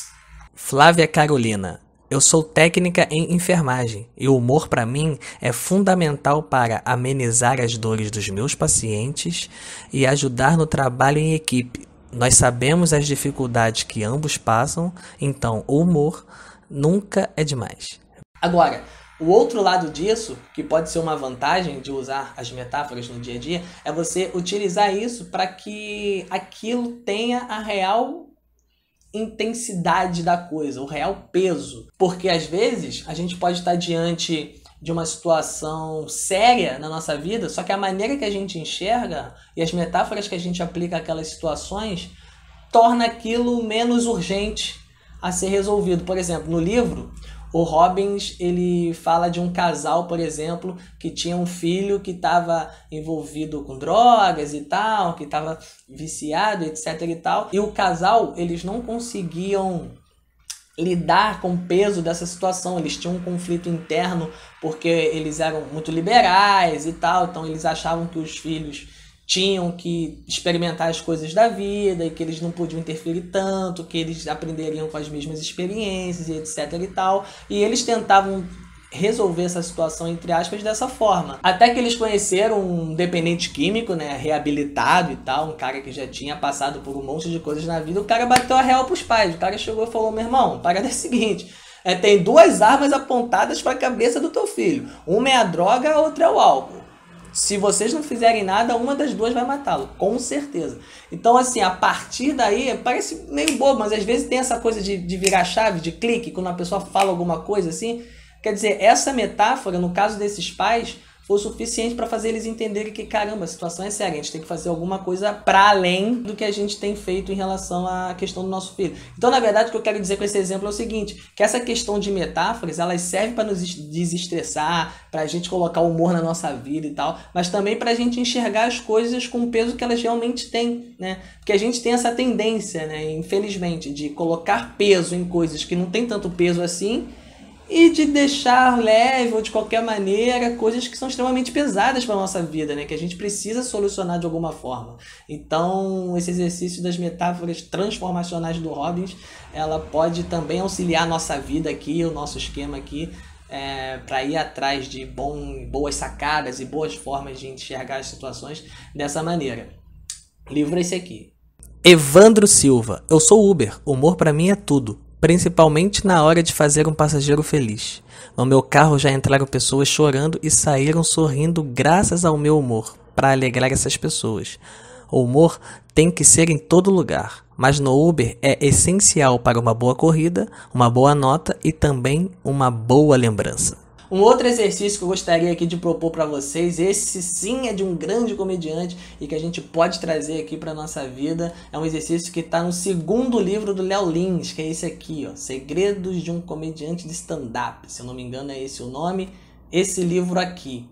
Speaker 1: Flávia Carolina. Eu sou técnica em enfermagem e o humor para mim é fundamental para amenizar as dores dos meus pacientes e ajudar no trabalho em equipe. Nós sabemos as dificuldades que ambos passam, então o humor nunca é demais.
Speaker 10: Agora, o outro lado disso, que pode ser uma vantagem de usar as metáforas no dia a dia, é você utilizar isso para que aquilo tenha a real intensidade da coisa, o real peso. Porque às vezes a gente pode estar diante de uma situação séria na nossa vida, só que a maneira que a gente enxerga e as metáforas que a gente aplica àquelas situações torna aquilo menos urgente a ser resolvido. Por exemplo, no livro, o Robbins, ele fala de um casal, por exemplo, que tinha um filho que estava envolvido com drogas e tal, que estava viciado, etc e tal. E o casal, eles não conseguiam lidar com o peso dessa situação. Eles tinham um conflito interno porque eles eram muito liberais e tal, então eles achavam que os filhos tinham que experimentar as coisas da vida e que eles não podiam interferir tanto, que eles aprenderiam com as mesmas experiências e etc e tal. E eles tentavam resolver essa situação, entre aspas, dessa forma. Até que eles conheceram um dependente químico, né, reabilitado e tal, um cara que já tinha passado por um monte de coisas na vida. O cara bateu a real pros pais. O cara chegou e falou: meu irmão, a parada é a seguinte, tem duas armas apontadas para a cabeça do teu filho. Uma é a droga, a outra é o álcool. Se vocês não fizerem nada, uma das duas vai matá-lo, com certeza. Então, assim, a partir daí, parece meio bobo, mas às vezes tem essa coisa de virar chave, de clique, quando a pessoa fala alguma coisa assim. Quer dizer, essa metáfora, no caso desses pais, foi o suficiente para fazer eles entenderem que, caramba, a situação é séria, a gente tem que fazer alguma coisa para além do que a gente tem feito em relação à questão do nosso filho. Então, na verdade, o que eu quero dizer com esse exemplo é o seguinte, que essa questão de metáforas, elas servem para nos desestressar, para a gente colocar humor na nossa vida e tal, mas também para a gente enxergar as coisas com o peso que elas realmente têm, né? Porque a gente tem essa tendência, né, infelizmente, de colocar peso em coisas que não tem tanto peso assim, e de deixar leve ou de qualquer maneira coisas que são extremamente pesadas para a nossa vida, né? Que a gente precisa solucionar de alguma forma. Então, esse exercício das metáforas transformacionais do Robbins, ela pode também auxiliar a nossa vida aqui, o nosso esquema aqui, para ir atrás de boas sacadas e boas formas de enxergar as situações dessa maneira. O livro é esse aqui.
Speaker 1: Evandro Silva. Eu sou Uber. Humor para mim é tudo. Principalmente na hora de fazer um passageiro feliz. No meu carro já entraram pessoas chorando e saíram sorrindo graças ao meu humor, para alegrar essas pessoas. O humor tem que ser em todo lugar, mas no Uber é essencial para uma boa corrida, uma boa nota e também uma boa lembrança.
Speaker 10: Um outro exercício que eu gostaria aqui de propor para vocês, esse sim é de um grande comediante e que a gente pode trazer aqui para nossa vida, é um exercício que está no segundo livro do Léo Lins, que é esse aqui, ó, Segredos de um Comediante de Stand-Up, se eu não me engano é esse o nome, esse livro aqui.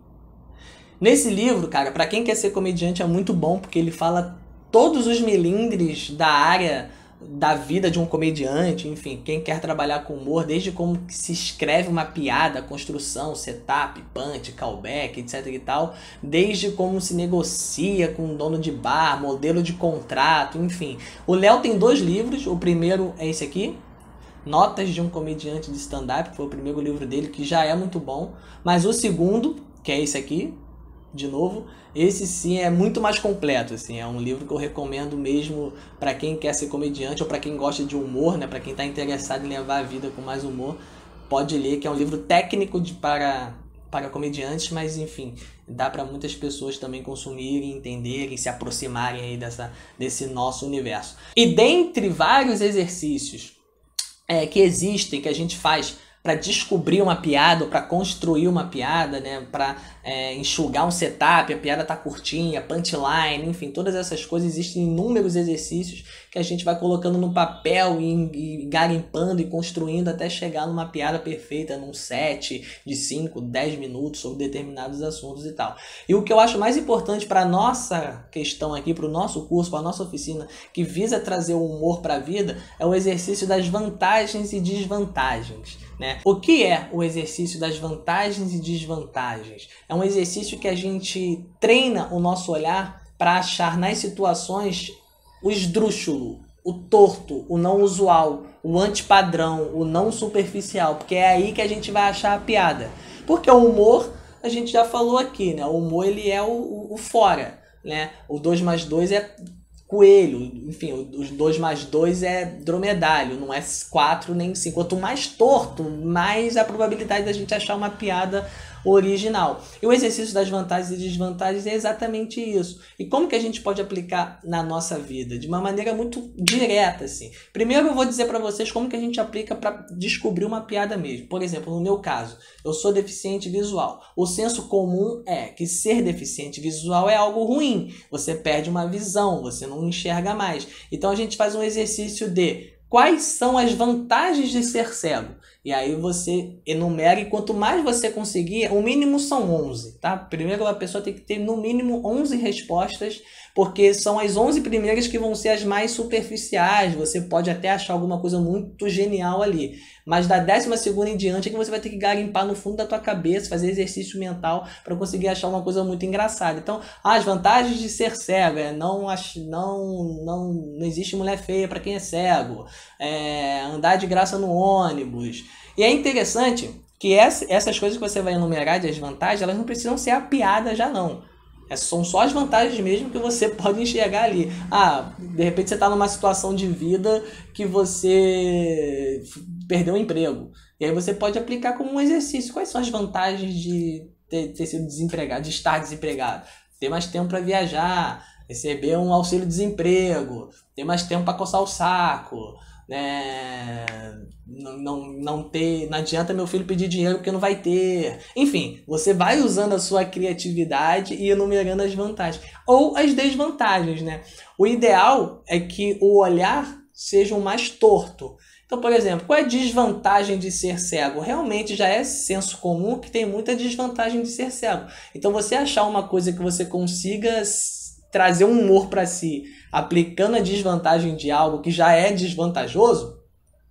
Speaker 10: Nesse livro, cara, para quem quer ser comediante é muito bom, porque ele fala todos os melindres da área da vida de um comediante, enfim, quem quer trabalhar com humor, desde como se escreve uma piada, construção, setup, punch, callback, etc e tal, desde como se negocia com um dono de bar, modelo de contrato, enfim. O Léo tem 2 livros, o primeiro é esse aqui, Notas de um Comediante de Stand-Up, que foi o primeiro livro dele, que já é muito bom, mas o segundo, que é esse aqui, de novo, esse sim é muito mais completo, assim, é um livro que eu recomendo mesmo para quem quer ser comediante ou para quem gosta de humor, né, para quem está interessado em levar a vida com mais humor, pode ler, que é um livro técnico para comediantes, mas enfim, dá para muitas pessoas também consumirem, entenderem, se aproximarem aí desse nosso universo. E dentre vários exercícios que existem, que a gente faz para descobrir uma piada ou para construir uma piada, né? Para enxugar um setup, a piada tá curtinha, punchline, enfim, todas essas coisas. Existem inúmeros exercícios que a gente vai colocando no papel e garimpando e construindo até chegar numa piada perfeita, num set de 5, 10 minutos sobre determinados assuntos e tal. E o que eu acho mais importante para nossa questão aqui, para o nosso curso, para a nossa oficina, que visa trazer o humor para a vida, é o exercício das vantagens e desvantagens, né? O que é o exercício das vantagens e desvantagens? É um exercício que a gente treina o nosso olhar para achar nas situações o esdrúxulo, o torto, o não usual, o antipadrão, o não superficial, porque é aí que a gente vai achar a piada. Porque o humor, a gente já falou aqui, né? O humor, ele é o fora, né? O 2 mais 2 é coelho, enfim, os 2 mais 2 é dromedário, não é 4 nem 5. Quanto mais torto, mais a probabilidade da gente achar uma piada original. E o exercício das vantagens e desvantagens é exatamente isso. E como que a gente pode aplicar na nossa vida? De uma maneira muito direta, assim. Primeiro eu vou dizer para vocês como que a gente aplica para descobrir uma piada mesmo. Por exemplo, no meu caso, eu sou deficiente visual. O senso comum é que ser deficiente visual é algo ruim. Você perde uma visão, você não enxerga mais. Então a gente faz um exercício de quais são as vantagens de ser cego? E aí você enumera, e quanto mais você conseguir, o mínimo são 11, tá? Primeiro a pessoa tem que ter no mínimo 11 respostas, porque são as 11 primeiras que vão ser as mais superficiais. Você pode até achar alguma coisa muito genial ali, mas da 12ª em diante é que você vai ter que garimpar no fundo da tua cabeça, fazer exercício mental para conseguir achar uma coisa muito engraçada. Então, as vantagens de ser cego não existe mulher feia para quem é cego, andar de graça no ônibus. E é interessante que essas coisas que você vai enumerar de as vantagens, elas não precisam ser a piada já não. São só as vantagens mesmo que você pode enxergar ali. De repente você está numa situação de vida que você perdeu o emprego. E aí você pode aplicar como um exercício. Quais são as vantagens de ter sido desempregado, de estar desempregado? Ter mais tempo para viajar, receber um auxílio-desemprego, ter mais tempo para coçar o saco, né? Não adianta meu filho pedir dinheiro porque não vai ter. Enfim, você vai usando a sua criatividade e enumerando as vantagens ou as desvantagens, né? O ideal é que o olhar seja o mais torto. Então, por exemplo, qual é a desvantagem de ser cego? Realmente já é senso comum que tem muita desvantagem de ser cego. Então, você achar uma coisa que você consiga trazer um humor para si, aplicando a desvantagem de algo que já é desvantajoso,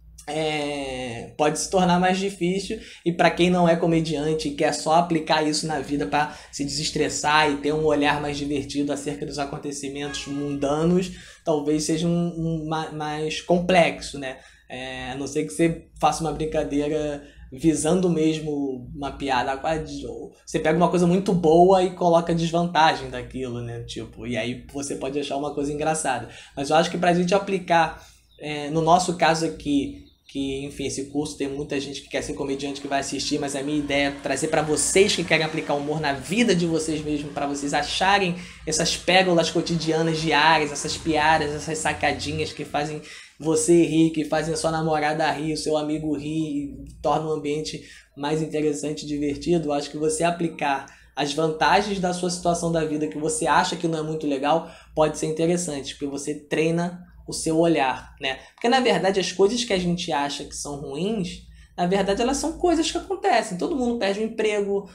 Speaker 10: pode se tornar mais difícil. E para quem não é comediante e quer só aplicar isso na vida para se desestressar e ter um olhar mais divertido acerca dos acontecimentos mundanos, talvez seja mais complexo, né? A não ser que você faça uma brincadeira visando mesmo uma piada. Você pega uma coisa muito boa e coloca desvantagem daquilo, né? Tipo, e aí você pode achar uma coisa engraçada. Mas eu acho que pra gente aplicar, no nosso caso aqui, que, enfim, esse curso tem muita gente que quer ser comediante que vai assistir, mas a minha ideia é trazer para vocês que querem aplicar humor na vida de vocês mesmos, para vocês acharem essas pérolas cotidianas diárias, essas piadas, essas sacadinhas que fazem você rir, que fazem a sua namorada rir, o seu amigo rir, e torna o ambiente mais interessante e divertido. Eu acho que você aplicar as vantagens da sua situação da vida que você acha que não é muito legal pode ser interessante, porque você treina o seu olhar, né? Porque na verdade as coisas que a gente acha que são ruins, na verdade elas são coisas que acontecem. Todo mundo perde o emprego,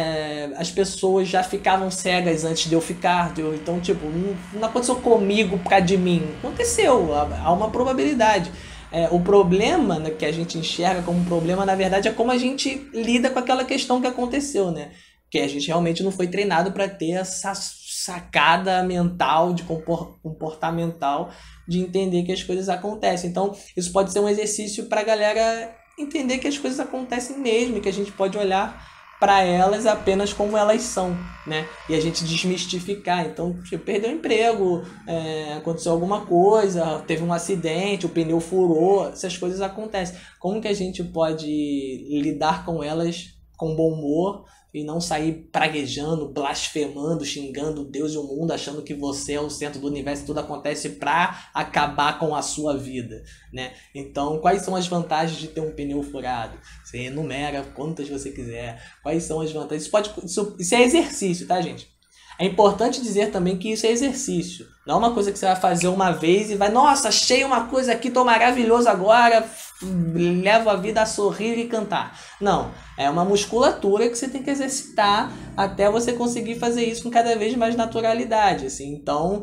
Speaker 10: as pessoas já ficavam cegas antes de eu ficar, então tipo, não aconteceu comigo por causa de mim, aconteceu, há uma probabilidade. O problema, né, que a gente enxerga como um problema, na verdade é como a gente lida com aquela questão que aconteceu, né? Que a gente realmente não foi treinado para ter essa sacada mental, de comportamental, de entender que as coisas acontecem. Então, isso pode ser um exercício para a galera entender que as coisas acontecem mesmo, e que a gente pode olhar para elas apenas como elas são, né? E a gente desmistificar. Então, tipo, perdeu o emprego, aconteceu alguma coisa, teve um acidente, o pneu furou, essas coisas acontecem. Como que a gente pode lidar com elas com bom humor e não sair praguejando, blasfemando, xingando Deus e o mundo, achando que você é o centro do universo e tudo acontece para acabar com a sua vida, né? Então, quais são as vantagens de ter um pneu furado? Você enumera quantas você quiser. Quais são as vantagens? Isso é exercício, tá, gente? É importante dizer também que isso é exercício. Não é uma coisa que você vai fazer uma vez e vai, nossa, achei uma coisa aqui, tô maravilhoso agora, levo a vida a sorrir e cantar. Não, é uma musculatura que você tem que exercitar até você conseguir fazer isso com cada vez mais naturalidade, assim. Então,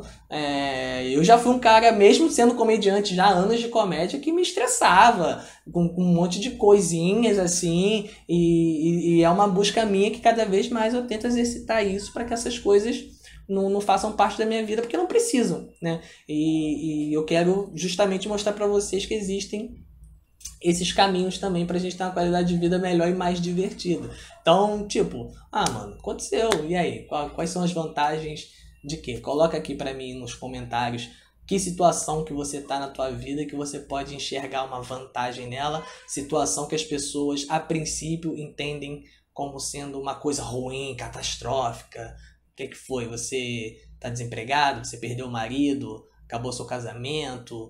Speaker 10: eu já fui um cara, mesmo sendo comediante já há anos de comédia, que me estressava com um monte de coisinhas, assim, e é uma busca minha que cada vez mais eu tento exercitar isso para que essas coisas não façam parte da minha vida, porque não precisam, né? E eu quero justamente mostrar para vocês que existem esses caminhos também pra gente ter uma qualidade de vida melhor e mais divertida. Então, tipo, mano, aconteceu, e aí? Quais são as vantagens de quê? Coloca aqui pra mim nos comentários que situação que você tá na tua vida que você pode enxergar uma vantagem nela, situação que as pessoas a princípio entendem como sendo uma coisa ruim, catastrófica. O que foi? Você tá desempregado? Você perdeu o marido? Acabou seu casamento?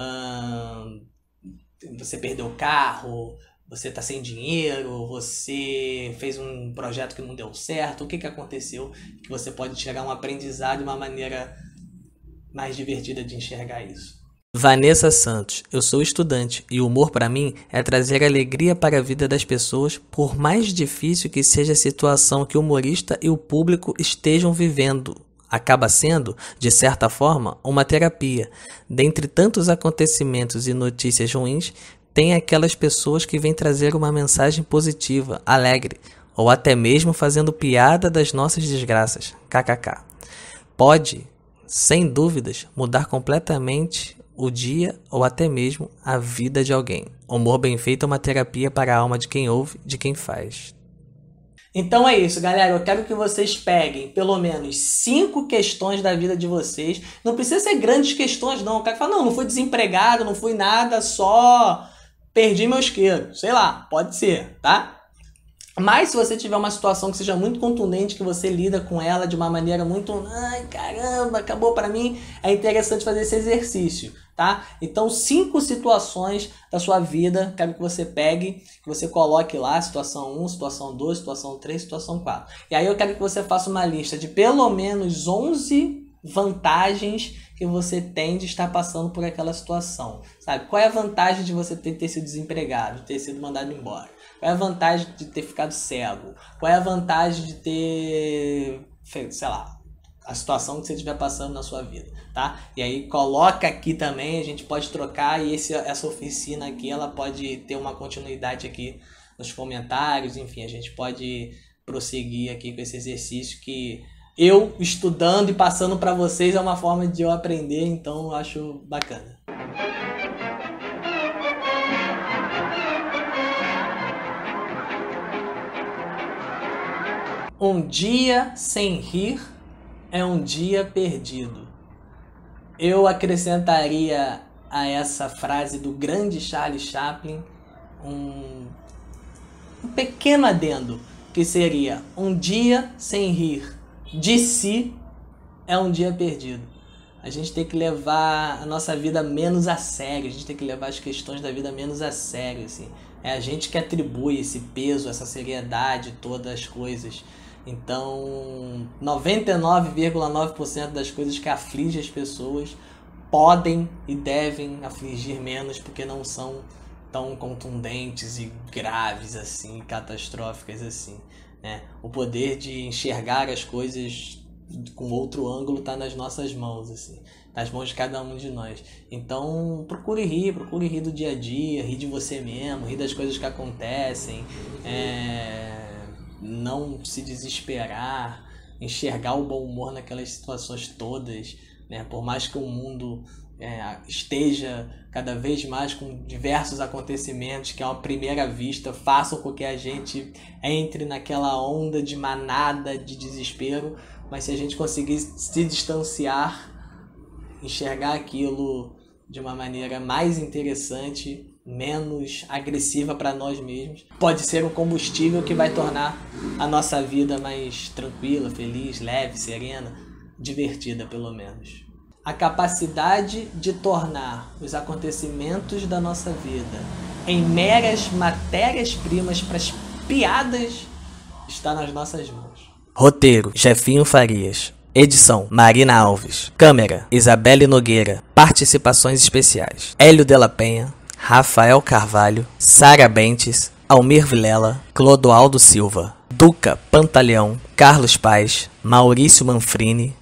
Speaker 10: Você perdeu o carro? Você tá sem dinheiro? Você fez um projeto que não deu certo? O que aconteceu? Que você pode tirar um aprendizado e uma maneira mais divertida de enxergar isso.
Speaker 1: Vanessa Santos, eu sou estudante e o humor para mim é trazer alegria para a vida das pessoas, por mais difícil que seja a situação que o humorista e o público estejam vivendo. Acaba sendo, de certa forma, uma terapia. Dentre tantos acontecimentos e notícias ruins, tem aquelas pessoas que vêm trazer uma mensagem positiva, alegre, ou até mesmo fazendo piada das nossas desgraças. KKK. Pode, sem dúvidas, mudar completamente o dia ou até mesmo a vida de alguém. O humor bem feito é uma terapia para a alma de quem ouve, de quem faz.
Speaker 10: Então é isso, galera. Eu quero que vocês peguem pelo menos 5 questões da vida de vocês. Não precisa ser grandes questões, não. O cara fala, não fui desempregado, não fui nada, só perdi meu isqueiro. Sei lá, pode ser, tá? Mas se você tiver uma situação que seja muito contundente, que você lida com ela de uma maneira muito... Ai, caramba, acabou pra mim. É interessante fazer esse exercício, tá? Então, 5 situações da sua vida, quero que você pegue, que você coloque lá, situação 1, situação 2, situação 3, situação 4. E aí eu quero que você faça uma lista de pelo menos 11 vantagens que você tem de estar passando por aquela situação, sabe? Qual é a vantagem de você ter sido desempregado, de ter sido mandado embora? Qual é a vantagem de ter ficado cego? Qual é a vantagem de ter, sei lá, a situação que você estiver passando na sua vida, tá? E aí coloca aqui também, a gente pode trocar e essa oficina aqui, ela pode ter uma continuidade aqui nos comentários, enfim, a gente pode prosseguir aqui com esse exercício que eu estudando e passando para vocês é uma forma de eu aprender, então eu acho bacana. Um dia sem rir é um dia perdido. Eu acrescentaria a essa frase do grande Charles Chaplin um pequeno adendo, que seria: um dia sem rir de si é um dia perdido. A gente tem que levar a nossa vida menos a sério, a gente tem que levar as questões da vida menos a sério, assim. É a gente que atribui esse peso, essa seriedade, todas as coisas. Então, 99,9% das coisas que afligem as pessoas podem e devem afligir menos, porque não são tão contundentes e graves assim, catastróficas assim, né? O poder de enxergar as coisas com outro ângulo está nas nossas mãos, assim, nas mãos de cada um de nós. Então, procure rir do dia a dia, rir de você mesmo, rir das coisas que acontecem, não se desesperar, enxergar o bom humor naquelas situações todas, né? Por mais que o mundo esteja cada vez mais com diversos acontecimentos que, à primeira vista, façam com que a gente entre naquela onda de manada de desespero, mas se a gente conseguir se distanciar, enxergar aquilo de uma maneira mais interessante, menos agressiva para nós mesmos, pode ser um combustível que vai tornar a nossa vida mais tranquila, feliz, leve, serena, divertida pelo menos. A capacidade de tornar os acontecimentos da nossa vida em meras matérias-primas para as piadas está nas nossas mãos.
Speaker 1: Roteiro: Jefinho Farias. Edição: Marina Alves. Câmera: Isabelle Nogueira. Participações especiais: Hélio Della Penha, Rafael Carvalho, Sara Bentes, Almir Vilela, Clodoaldo Silva, Duca Pantaleão, Carlos Paes, Maurício Manfrini,